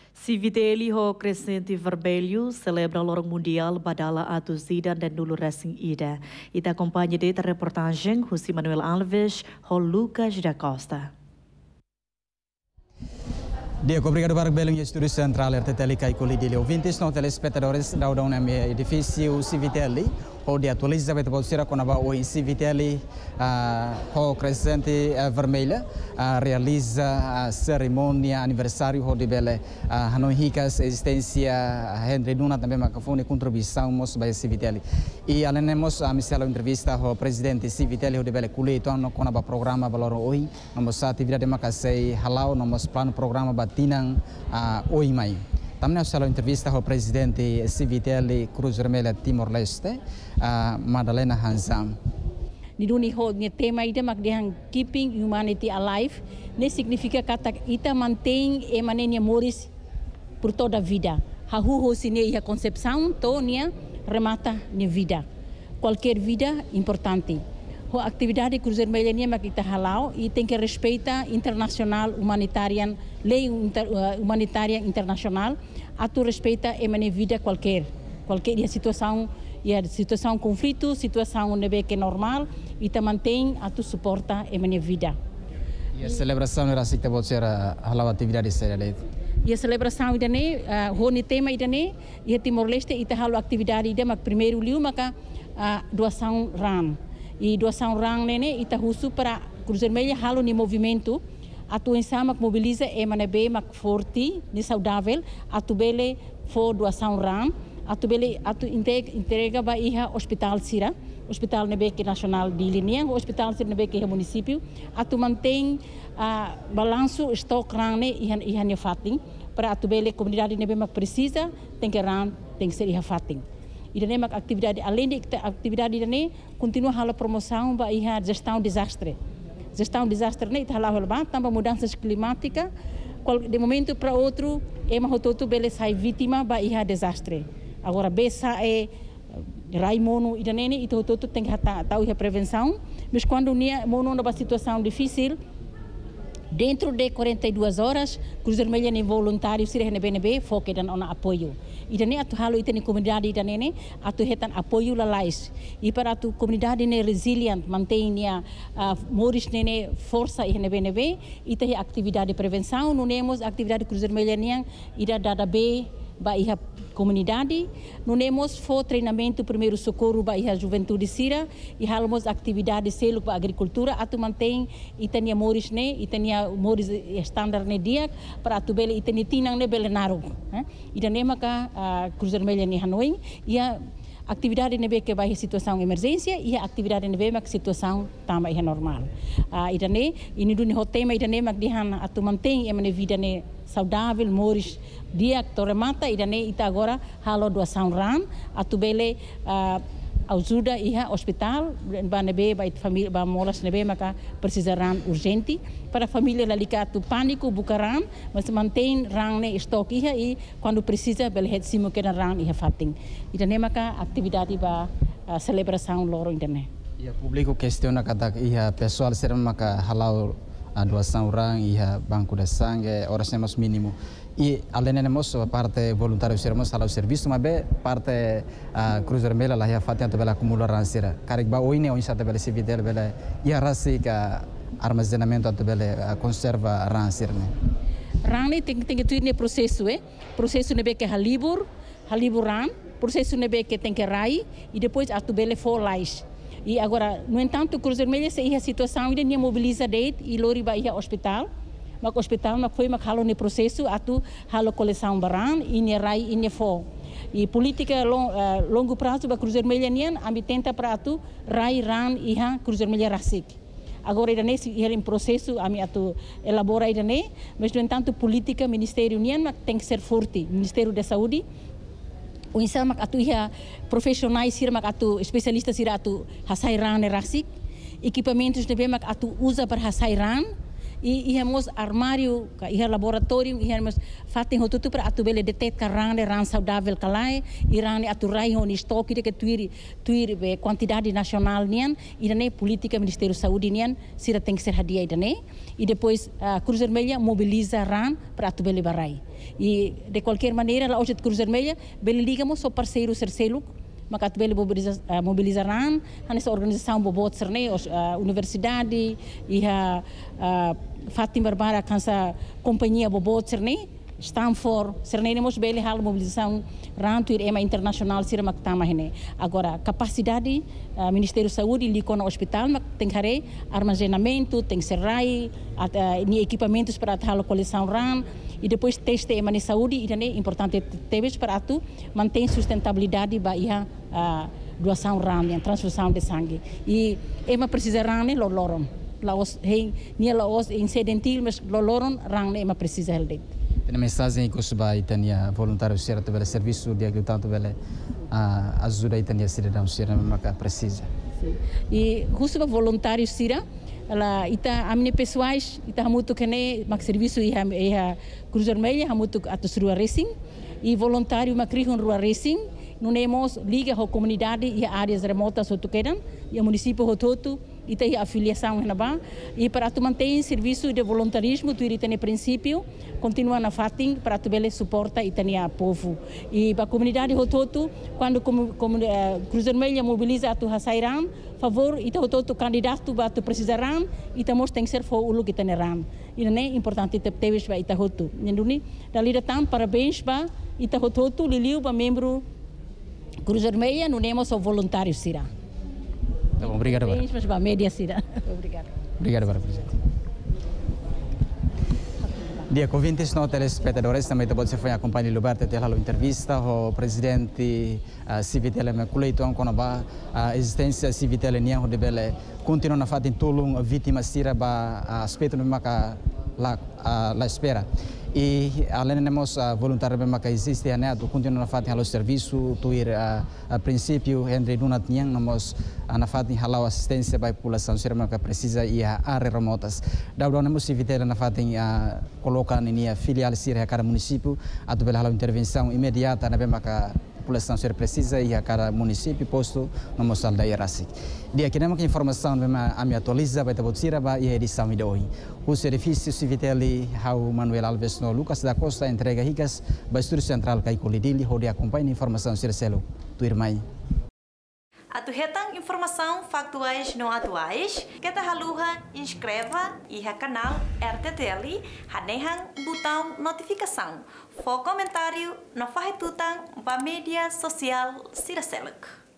Civiteli ho Crescente Vermelho celebra o Lorong Mundial Badala Atu Zidan dan Dulu Racing Ida. Ita acompanha de reportagem José Manuel Alves ho Lucas da Costa. Dia, obrigado para o estúdio central RTTL Caicoli de ouvintes, não telespectadores da edifício Civiteli, onde atualiza a bolseira com a Civiteli, o Crescente Vermelha, realiza a cerimônia aniversário onde bele Hanoi Ricas existência Henry Duna também macafone contribuição mos by Civiteli. E além nemos a missão entrevista ao presidente Civiteli onde bele kuleito no com a programa valor oi, nós atividade macasei halau nós plano programa batinang oi mai. Também a entrevista ao presidente Civiteli Cruz Vermelha Timor-Leste, Madalena Hanzam. Niduni ho ni tema ida makdehang keeping humanity alive, ne significa kata ita mantém e manenia moris por toda a vida. Hahu ho sine a concepção to nia remata ni vida. Qualquer vida importante. Ho atividade Cruz Vermelha nia makita halau e tem que respeitar internacional humanitarian lei humanitária internacional, atu respeita e mane vida qualquer situação conflito, situação nebe que normal e te mantém atu suporta e mane vida. E a celebração era assim que pode ser a atividade séria. E a celebração idane honi tema idane e Timor-Leste ita halu atividade ida mak primeiro liu maka doação ran. E doação ran nene ita husu para Cruz Vermelha halu ni movimento atu ensama mobiliza e manebe mak forte ni saudável atu bele for doação ran atu bele atu entrega ba iha hospital sira hospital nebeke nacional de linha hospital sira nebeke município atu mantém balanço stock ran ne iha ne fating para atu bele comunidade nebe mak precisa tem que ran tem que ser iha fating. E daí mak atividade além de atividade daí continua hala promoção ba iha gestão desastre. Gestão de desastre nem está lá também mudanças climáticas de momento para outro é uma rototo bele sai vítima ba iha desastre agora besa é raimono e danene e rototo tem que tahu a prevenção mas quando nia mono numa situação difícil dentro de 42 horas Cruz Vermelha nem voluntário sirah BNB foque dan ona apoio e dane atu halo itani comunidade danene atu hetan apoio lalais e para atu comunidade ne resilient mantenha moris nene força e BNB itahi atividade de prevenção nunemos atividade Cruz Vermelha niang ida dada be ba iha comunidade nunemos fo treinamento primeiro socorro ba iha juventude sira e halmos atividade selo ba agricultura atu mantém itania moris ne itania moris standard ne dia para atu bele itani tinang ne bele naru ida ne maka Cruz Vermelha ni Hanoi ia atividade nebe que vai situação emergência e a atividade nebe mak situação tama é normal. Ida ne ini duni hotema ida ne mak dihan atu mantém e mane vida ne saudável moris dia toremata ida ne ita agora halo doação ran atu bele ajuda iha hospital ba nebe ba família ba molas nebe maka precisa ran urgente para a família lalika tu pânico bukaran mas mantém ran ne stock iha e quando precisa bel het simo que ran iha fating ida ne maka atividade ba celebração loro ida ne e o público questiona kata iha pessoal ser maka halal doação ran iha banco de sangue horas temos mínimo e além nemos parte voluntário sermos ao serviço mas be parte Cruz Vermelha lá ia fazer também acumular rancira carig ba oine onde está bele Civiteli bele ia rasica armazenamento também conserva rancira né ran tem que tudo ne processo ne be que halibur ran processo ne be que tem que rai e depois atu bele for lais e agora no entanto Cruz Vermelha se ia situação ainda mobiliza date e lori ba ia hospital mak hospital mak foi mak halo ne processo atu halo coleção baran ini rai ini fo e política longo prazo ba Cruz Vermelha nian ambi tenta para atu rai ran iha Cruz Vermelha rasik agora ida nesse em processo ami atu elabora ida ne mas no entanto política ministério nian mak tem que ser forte Ministério da Saúde o insal mak atu iha profissionais sir mak atu especialista sir atu hasai ran rasik equipamentos de mak atu usa para hasai ran e hemos armário e laboratório e hemos fatem tudo para atubele detectar ran saudável calai e ran aturai on estoque de que tuir quantidade nacional nian e dane política Ministério da Saúde nian sira tem que ser hadia dane e depois a Cruz Vermelha mobiliza ran para atubele barai e de qualquer maneira lá hoje a Cruz Vermelha bele ligamos ao parceiro Sercelo maka atubele mobilizaran essa organização bobot serne universidade e a Fatim Barbara kansa companhia bobot serne Stanford serne nemos bele hal mobilização ranto ir ema internacional sira maktama hene agora capacidade Ministério da Saúde liko no hospital mak tem hare armazenamento tem serrai ni equipamentos para a localização ran e depois teste ema de saúde e é importante teves para tu mantém sustentabilidade ba ia doação ran transfusão de sangue e ema precisa ran ne loloron laos hei ni laos incidentil mas loloron ran ne ema precisa heldet. Tem mensagem que os vai tenia voluntários ser através do serviço de agricultura através ajuda e tenia cidadão ser maka precisa. E justo voluntários sira ela ita amne pessoais ita hamutu kene mak serviço e a Cruz Vermelha hamutu atos rua racing e voluntário makrihun rua racing não temos liga a comunidade e áreas remotas outro quedan e o município hototo e tem afiliação na ba e para tu manter serviço de voluntarismo tu irita no princípio continua na fating para tu bele suporta e tem a povo e para a comunidade hototo quando Cruz Vermelha mobiliza tu hasairan favor e tu hototo candidato ba tu precisarán e temos tem que ser for ulu que teneran e não é importante te teves ba ita hotu nenduni dali datang parabéns ba ita hototo liliu ba membro Cruz Vermelha não temos o voluntário sira. Obrigado, Bara. Média sira. Obrigado. Obrigado, Bara, presidente. Dia com 20 telespectadores também pode ser acompanhar o Barte tela entrevista o presidente Civitel Maculeito com a existência Civitel niang de bele continua na fatin tulung vítima sira ba aspecto no maka la espera e além temos voluntário que existe né do continua na fatin halo serviço tuir a princípio entre dunat niang namos na fatin halo assistência para a população sira que precisa e a áreas remotas daudão nemos Civitel na fatin colocar em filial sira a cada município a do halo intervenção imediata na bem que população ser precisa e a cada município posto no mosal da Irasi. Dia que nemos informação a me atualiza vai ter botsira ba e edição de hoje. O serviço Civiteli Hau Manuel Alves no Lucas da Costa entrega ricas ba Estúdio Central Kaikolidili onde acompanha informação Circelo tu irmã. Atuhetang informação factuais não atuais, que ta haluha inscreva e ha canal RTTL, hanehang botão notificação. For comentário, não faz tutang ba mídia social Circelec.